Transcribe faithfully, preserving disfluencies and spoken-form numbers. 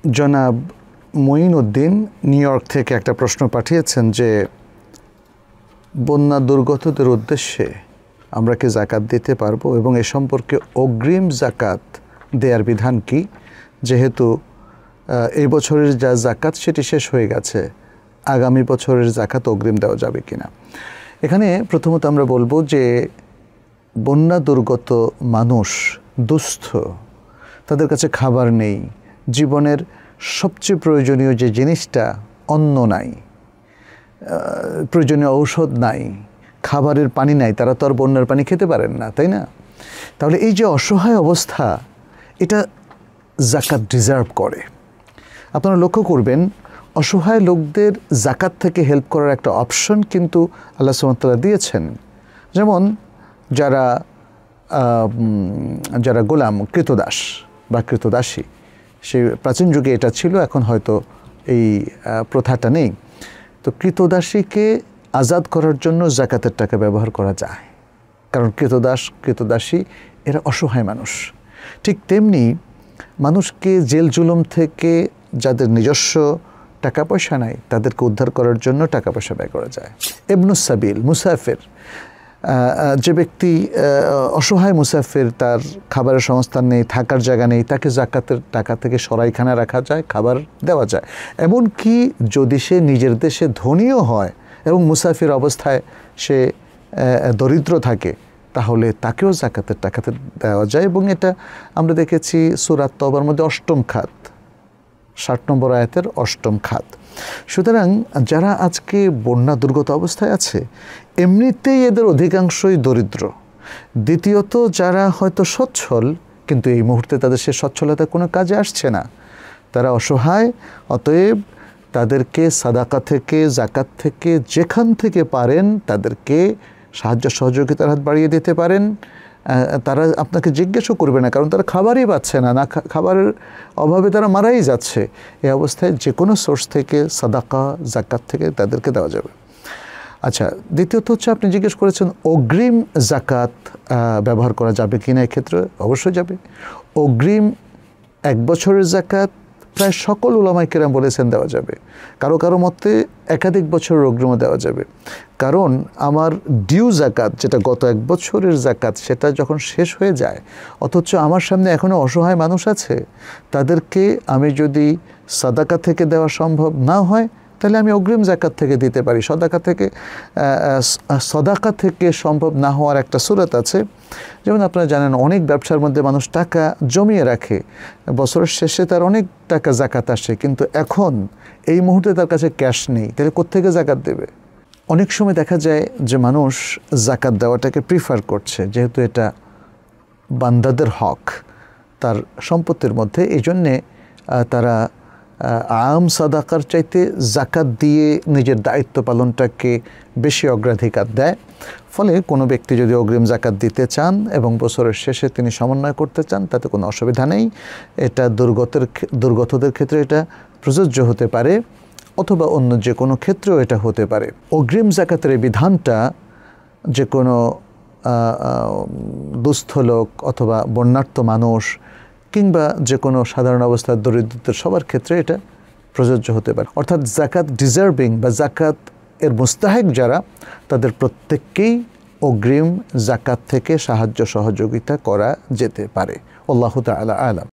জনাব Moinuddin new York থেকে একটা প্রশ্ন পাঠিয়েছেন যে বন্যা দুর্গতদের উদ্দেশ্যে আমরা কি যাকাত দিতে পারবো এবং এ সম্পর্কে অগ্রিম যাকাত দেওয়ার বিধান কি, যেহেতু এই বছরের যা যাকাত সেটি শেষ হয়ে গেছে, আগামী বছরের যাকাত অগ্রিম দেওয়া যাবে কিনা। এখানে প্রথমত আমরা বলবো যে বন্যা দুর্গত মানুষ দুস্থ, তাদের কাছে খাবার নেই, জীবনের সবচেয়ে প্রয়োজনীয় যে জিনিসটা অন্ন নাই, প্রয়োজনীয় ঔষধ নাই, খাবারের পানি নাই, তারা তো আর বন্যার পানি খেতে পারেন না, তাই না? তাহলে এই যে অসহায় অবস্থা, এটা যাকাত ডিজার্ভ করে। আপনারা লক্ষ্য করবেন অসহায় লোকদের যাকাত থেকে হেল্প করার একটা অপশন কিন্তু আল্লাহ সুবহানাহু ওয়া তাআলা দিয়েছেন। যেমন যারা যারা গোলাম, কৃতদাস বা কৃতদাসী, সেই প্রাচীন যুগে এটা ছিল, এখন হয়তো এই প্রথাটা নেই। তো কৃতদাসীকে আজাদ করার জন্য যাকাতের টাকা ব্যবহার করা যায়, কারণ কৃতদাস কৃতদাসী এরা অসহায় মানুষ। ঠিক তেমনি মানুষকে জেল জুলুম থেকে যাদের নিজস্ব টাকা পয়সা নাই তাদেরকে উদ্ধার করার জন্য টাকা পয়সা ব্যয় করা যায়। ইবনুস সাবিল, মুসাফির, যে ব্যক্তি অসহায় মুসাফির, তার খাবারের সংস্থান নেই, থাকার জায়গা নেই, তাকে যাকাতের টাকা থেকে সরাইখানা রাখা যায়, খাবার দেওয়া যায়। এমনকি যদি সে নিজের দেশে ধনীও হয় এবং মুসাফির অবস্থায় সে দরিদ্র থাকে, তাহলে তাকেও যাকাতের টাকাতে দেওয়া যায়। এবং এটা আমরা দেখেছি সূরা তওবার মধ্যে অষ্টম খাত, ষাট নম্বর আয়াতের অষ্টম খাত। সুতরাং যারা আজকে বন্যা দুর্গত অবস্থায় আছে, এমনিতেই এদের অধিকাংশই দরিদ্র। দ্বিতীয়ত যারা হয়তো সচ্ছল, কিন্তু এই মুহূর্তে তাদের সে সচ্ছলতা কোনো কাজে আসছে না, তারা অসহায়। অতএব তাদেরকে সাদাকা থেকে, যাকাত থেকে, যেখান থেকে পারেন তাদেরকে সাহায্য সহযোগিতার হাত বাড়িয়ে দিতে পারেন। তারা আপনাকে জিজ্ঞেসও করবে না, কারণ তারা খাবারই পাচ্ছে না, না খাবারের অভাবে তারা মারাই যাচ্ছে। এই অবস্থায় যে কোনো সোর্স থেকে সাদাকা, যাকাত থেকে তাদেরকে দেওয়া যাবে। আচ্ছা, দ্বিতীয়ত হচ্ছে আপনি জিজ্ঞেস করেছেন অগ্রিম যাকাত ব্যবহার করা যাবে কিনা। এক্ষেত্রে অবশ্যই যাবে। অগ্রিম এক বছরের যাকাত প্রায় সকল উলামায়ে কেরাম বলেছেন দেওয়া যাবে। কারো কারো মতে একাধিক বছরের অগ্রিমও দেওয়া যাবে, কারণ আমার ডিউ যাকাত, যেটা গত এক বছরের যাকাত, সেটা যখন শেষ হয়ে যায়, অথচ আমার সামনে এখনও অসহায় মানুষ আছে, তাদেরকে আমি যদি সাদাকা থেকে দেওয়া সম্ভব না হয়, তাহলে আমি অগ্রিম যাকাত থেকে দিতে পারি। সদাকা থেকে সদাকা থেকে সম্ভব না হওয়ার একটা সূরত আছে। যেমন আপনারা জানেন, অনেক ব্যবসার মধ্যে মানুষ টাকা জমিয়ে রাখে, বছরের শেষে তার অনেক টাকা যাকাত আসে, কিন্তু এখন এই মুহূর্তে তার কাছে ক্যাশ নেই, তাহলে কোত্থেকে যাকাত দেবে? অনেক সময় দেখা যায় যে মানুষ যাকাত দেওয়াটাকে প্রিফার করছে, যেহেতু এটা বান্দাদের হক তার সম্পত্তির মধ্যে, এই জন্যে তারা আম সাদাকার চাইতে যাকাত দিয়ে নিজের দায়িত্ব পালনটাকে বেশি অগ্রাধিকার দেয়। ফলে কোনো ব্যক্তি যদি অগ্রিম যাকাত দিতে চান এবং বছরের শেষে তিনি সমন্বয় করতে চান, তাতে কোনো অসুবিধা নেই। এটা দুর্গতের দুর্গতদের ক্ষেত্রে এটা প্রযোজ্য হতে পারে, অথবা অন্য যে কোনো ক্ষেত্রেও এটা হতে পারে। অগ্রিম যাকাতের এই বিধানটা যে কোনো দুস্থ লোক অথবা বন্যার্ত মানুষ কিংবা যে কোনো সাধারণ অবস্থার দরিদ্রদের সবার ক্ষেত্রে এটা প্রযোজ্য হতে পারে। অর্থাৎ যাকাত ডিজার্ভিং বা যাকাত এর মুস্তাহিক যারা, তাদের প্রত্যেককেই অগ্রিম যাকাত থেকে সাহায্য সহযোগিতা করা যেতে পারে। আল্লাহু তাআলা আ'লাম।